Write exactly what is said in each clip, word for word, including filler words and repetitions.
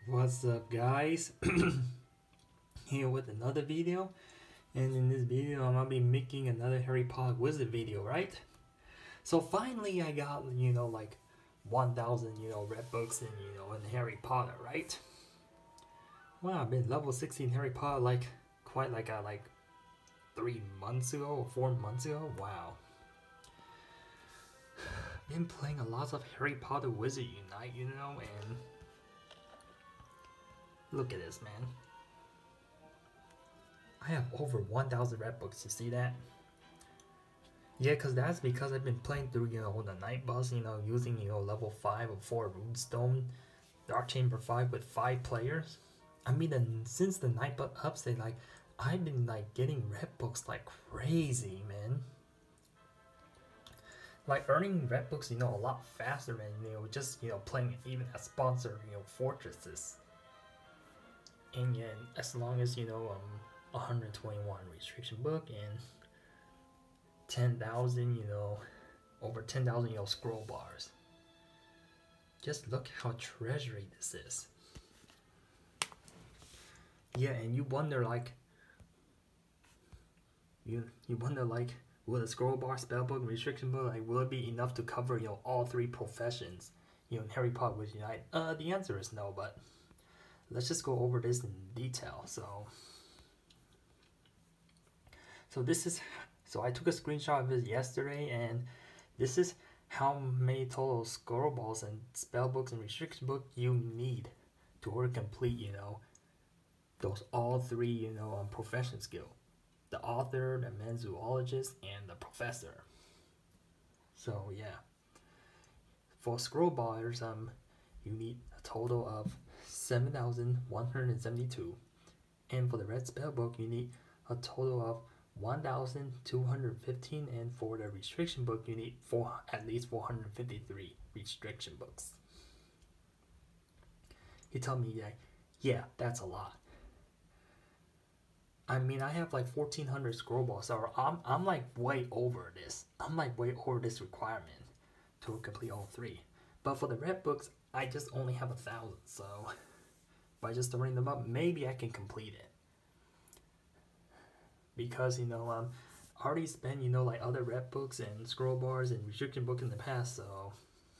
What's up, guys? Here with another video, and in this video I'm gonna be making another Harry Potter Wizard video, right? So finally I got, you know, like one thousand, you know, red books in, you know, in Harry Potter, right? Wow, I've been level sixteen Harry Potter like quite like uh, like three months ago or four months ago. Wow. Been playing a lot of Harry Potter Wizard Unite, you know, and look at this, man. I have over one thousand red books, you see that? Yeah, cause that's because I've been playing through, you know, the night boss, you know, using, you know, level five or four runestone, Dark Chamber five with five players. I mean, and since the night boss update, like, I've been like getting red books like crazy, man. Like earning red books, you know, a lot faster than, you know, just, you know, playing even a sponsored, you know, fortresses. And yeah, as long as, you know, um, one hundred twenty-one restriction book and ten thousand, you know, over ten thousand, you know, scroll bars. Just look how treasury this is. Yeah, and you wonder like, you you wonder like, will the scroll bar, spell book, restriction book, like, will it be enough to cover, you know, all three professions, you know, in Harry Potter Wizard Unite? Uh, the answer is no, but let's just go over this in detail. So, so this is, so I took a screenshot of it yesterday, and this is how many total scroll balls and spell books and restriction book you need to order complete, you know, those all three, you know, um, profession skill. The author, the man zoologist, and the professor. So yeah, for scroll bars, um, you need a total of seven thousand one hundred seventy-two, and for the red spell book, you need a total of one thousand two hundred fifteen, and for the restriction book, you need four at least four hundred fifty-three restriction books. He told me that, yeah, that's a lot. I mean, I have like fourteen hundred scroll balls, so I'm, I'm like way over this. I'm like way over this requirement to complete all three. But for the red books, I just only have a thousand, so by just throwing them up, maybe I can complete it. Because, you know, um, I already spent, you know, like other red books and scroll bars and restriction book in the past, so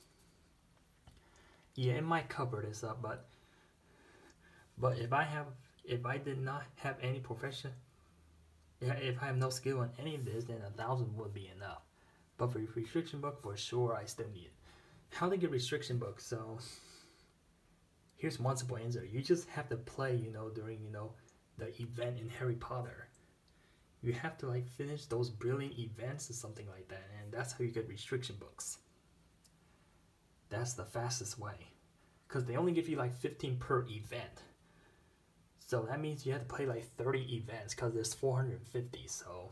yeah, it might cover this up, but but if I have If I did not have any profession, if I have no skill in any of this, then a thousand would be enough. But for restriction book, for sure, I still need it. How to get restriction book? So here's one simple answer. You just have to play, you know, during, you know, the event in Harry Potter. You have to like finish those brilliant events or something like that, and that's how you get restriction books. That's the fastest way, because they only give you like fifteen per event. So that means you have to play like thirty events, because there's four hundred fifty, so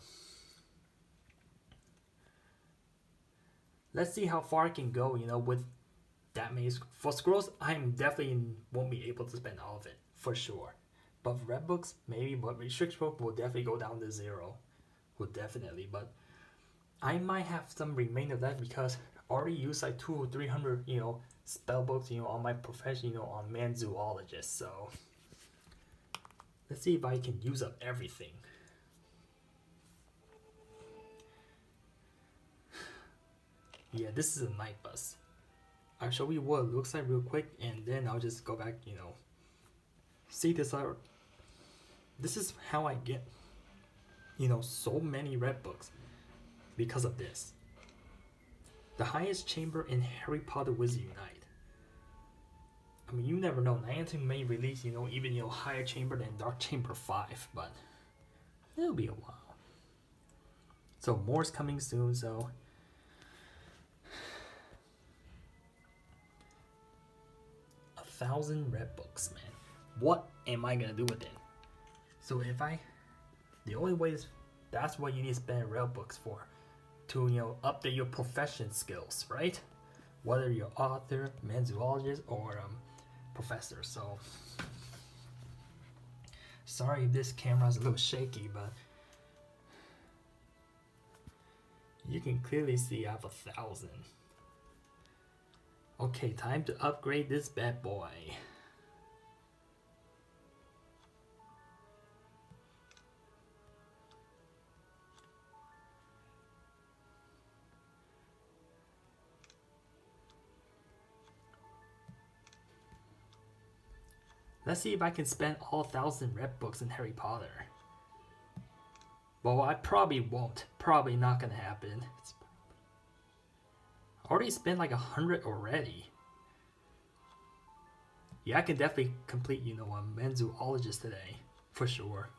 let's see how far I can go, you know, with that many. For scrolls, I definitely won't be able to spend all of it, for sure. But for red books, maybe, but restriction book will definitely go down to zero. Will definitely, but I might have some remainder left, because I already used like two or three hundred, you know, spell books, you know, on my profession, you know, on man zoologist, so let's see if I can use up everything. Yeah, this is a night bus. I'll show you what it looks like real quick, and then I'll just go back, you know. See this out. This is how I get, you know, so many red books because of this. The highest chamber in Harry Potter Wizard Unite. I mean, you never know. Niantic may release, you know, even, you know, higher chamber than Dark Chamber five, but it'll be a while. So more's coming soon, so a thousand red books, man. What am I gonna do with it? So if I, the only way is, that's what you need to spend red books for, to, you know, update your profession skills, right? Whether you're author, man zoologist, or um. professor. So sorry if this camera is a little shaky, but you can clearly see I have a thousand. Okay, time to upgrade this bad boy. Let's see if I can spend all thousand red books in Harry Potter. Well, I probably won't. Probably not gonna happen. It's I already spent like a hundred already. Yeah, I can definitely complete, you know, a Menzoologist today. For sure.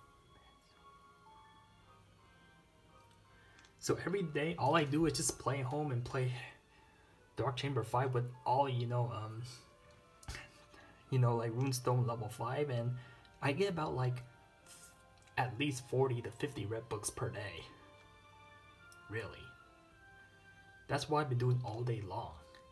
So every day, all I do is just play home and play Dark Chamber five with all, you know, um, you know, like Runestone level five, and I get about like at least forty to fifty red books per day. Really. That's what I've been doing all day long.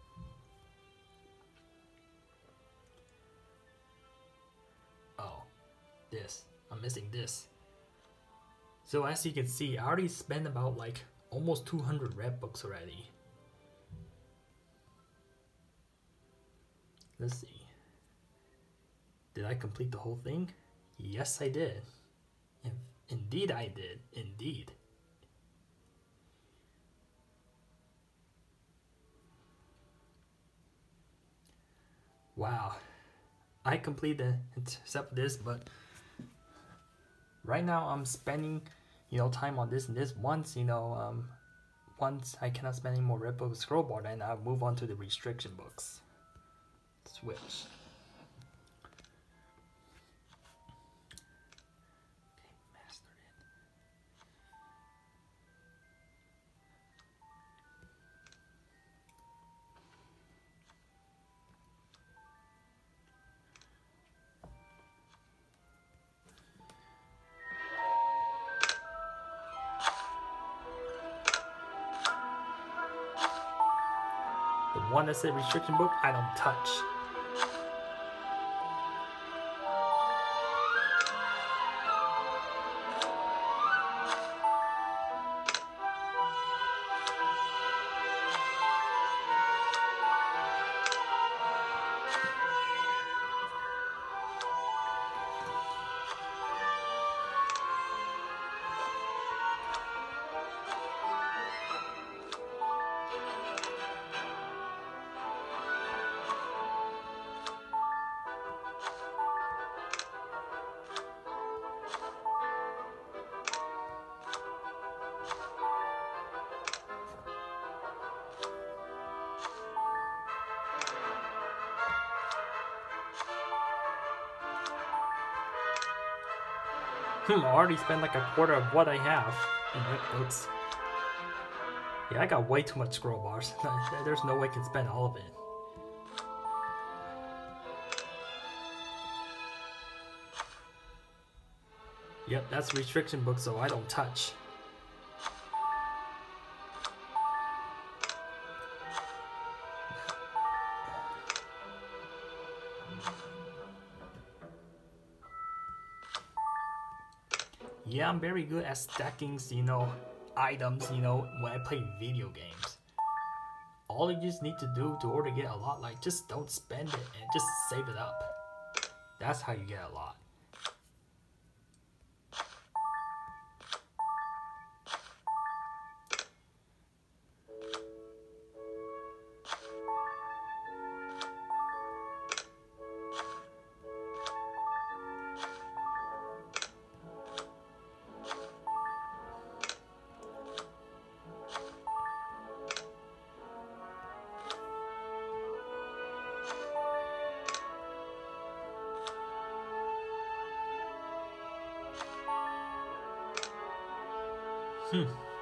Oh, this. I'm missing this. So as you can see, I already spent about like almost two hundred red books already. Let's see. Did I complete the whole thing? Yes, I did. Indeed I did. Indeed. Wow. I completed except this, but right now I'm spending, you know, time on this and this. Once, you know, um, once I cannot spend any more red book scrollbar, then I'll move on to the restriction books. Switch. The one that said restriction book, I don't touch. Hmm, I already spent like a quarter of what I have in red books. Yeah, I got way too much scroll bars. There's no way I can spend all of it. Yep, that's restriction book, so I don't touch. Yeah, I'm very good at stacking, you know, items, you know, when I play video games. All you just need to do to order get a lot, like, just don't spend it and just save it up. That's how you get a lot. Hmm.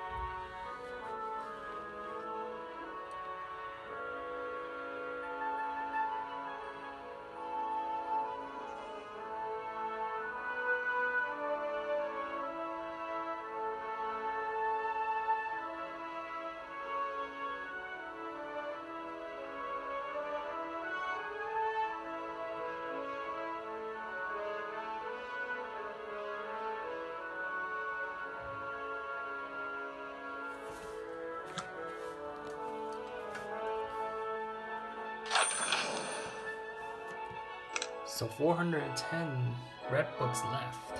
So four hundred ten red books left.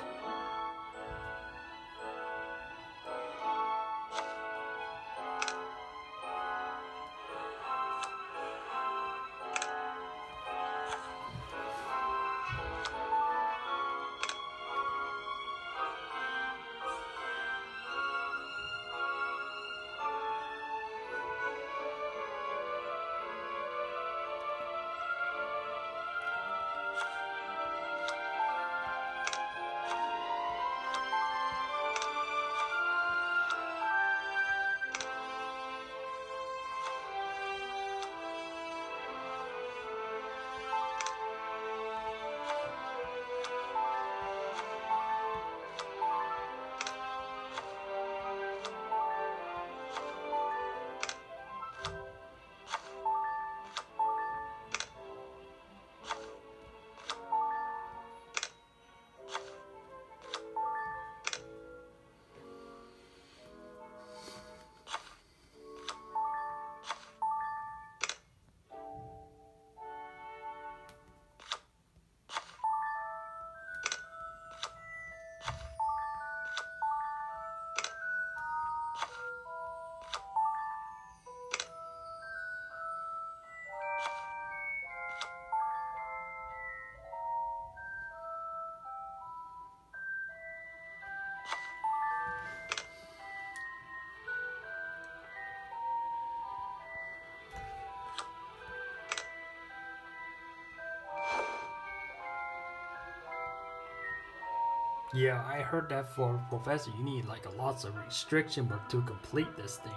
Yeah, I heard that for Professor you need like a lots of restriction book to complete this thing.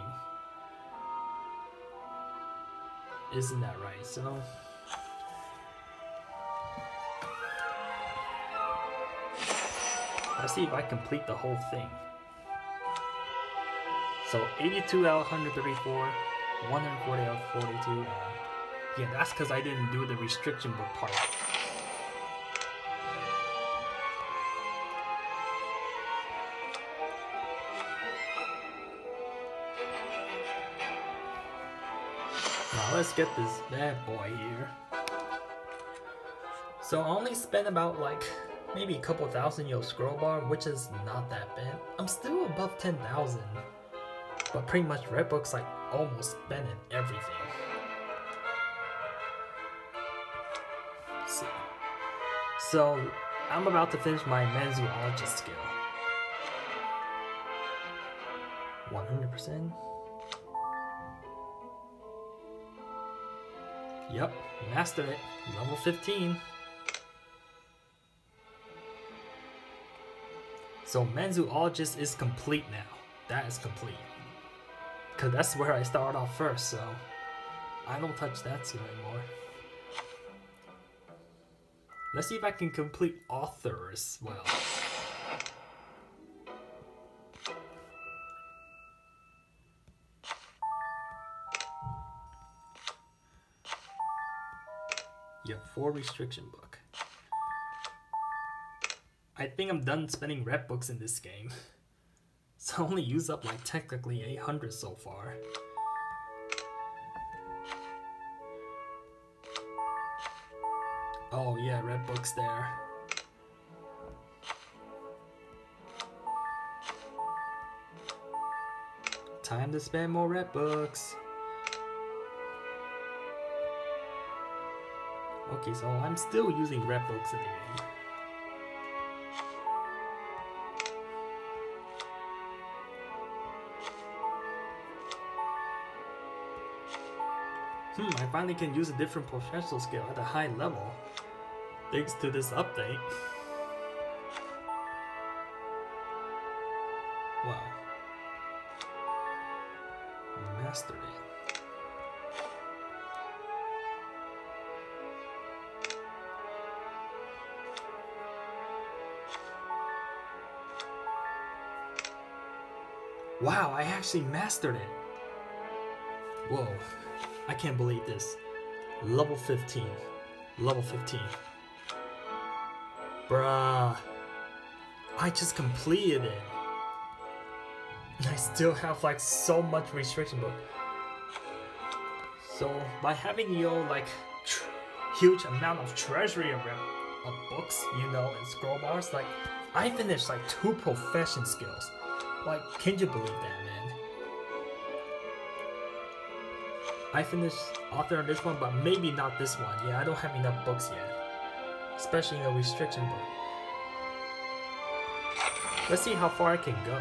Isn't that right? So let's see if I complete the whole thing. So eighty-two out of one hundred thirty-four, one hundred forty out of forty-two, and yeah, that's because I didn't do the restriction book part. Now let's get this bad boy here. So I only spent about like maybe a couple thousand yo scroll bar, which is not that bad. I'm still above ten thousand, but pretty much Red Book's like almost spending everything. Let's see. So I'm about to finish my Menzoologist skill. one hundred percent. Yep, mastered it. Level fifteen. So Menzoologist is complete now. That is complete. Cause that's where I started off first, so I don't touch that skill anymore. Let's see if I can complete Author as well. Yep, four restriction book. I think I'm done spending red books in this game. So I only used up like technically eight hundred so far. Oh yeah, red books there. Time to spend more red books. Okay, so I'm still using red books in the game. Hmm, I finally can use a different professional skill at a high level, thanks to this update. Wow. Mastered it. Wow, I actually mastered it. Whoa. I can't believe this. Level fifteen. Level fifteen. Bruh. I just completed it. I still have like so much restriction book. So by having you know, like tr huge amount of treasury of, of books, you know, and scroll bars, like I finished like two profession skills. Like, can you believe that, man? I finished Author on this one, but maybe not this one. Yeah, I don't have enough books yet. Especially in a restriction book. Let's see how far I can go.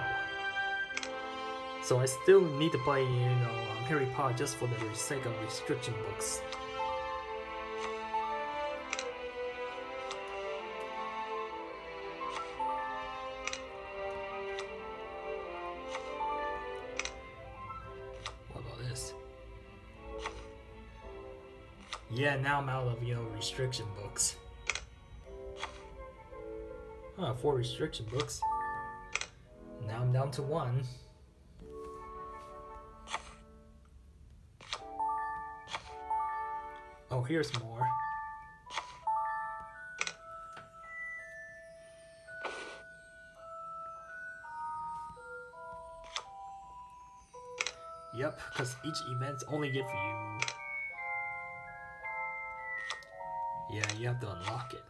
So I still need to play, you know, um, Harry Potter just for the sake of restriction books. Yeah, now I'm out of, you know, restriction books. Huh, four restriction books. Now I'm down to one. Oh, here's more. Yep, because each event's only good for you. Yeah, you have to unlock it.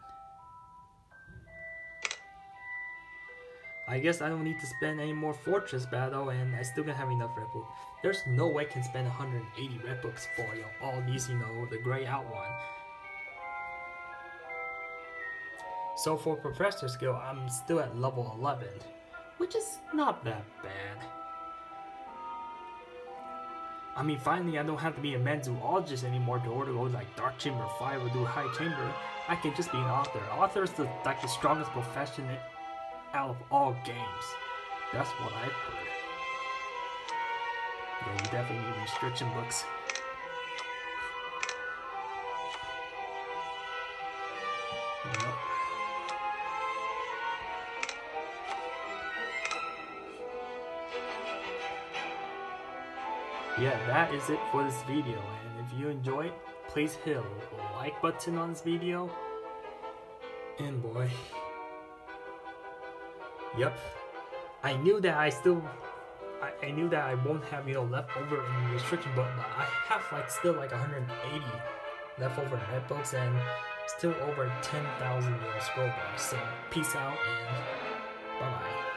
I guess I don't need to spend any more Fortress Battle, and I still gonna have enough red book. There's no way I can spend one hundred eighty red books for, you know, all these, you know, the gray out one. So for Professor skill, I'm still at level eleven, which is not that bad. I mean, finally, I don't have to be a Menzoologist anymore to order go like Dark Chamber five or do High Chamber. I can just be an author. Author is the, like the strongest profession out of all games. That's what I've heard. Yeah, you definitely need restriction books. Yep. Yeah, that is it for this video, and if you enjoyed, please hit a like button on this video. And boy, yep, I knew that I still, I, I knew that I won't have, you know, leftover in the restriction book, but I have like still like one hundred eighty leftover netbooks and still over ten thousand, you know, scroll bars. So peace out and bye bye.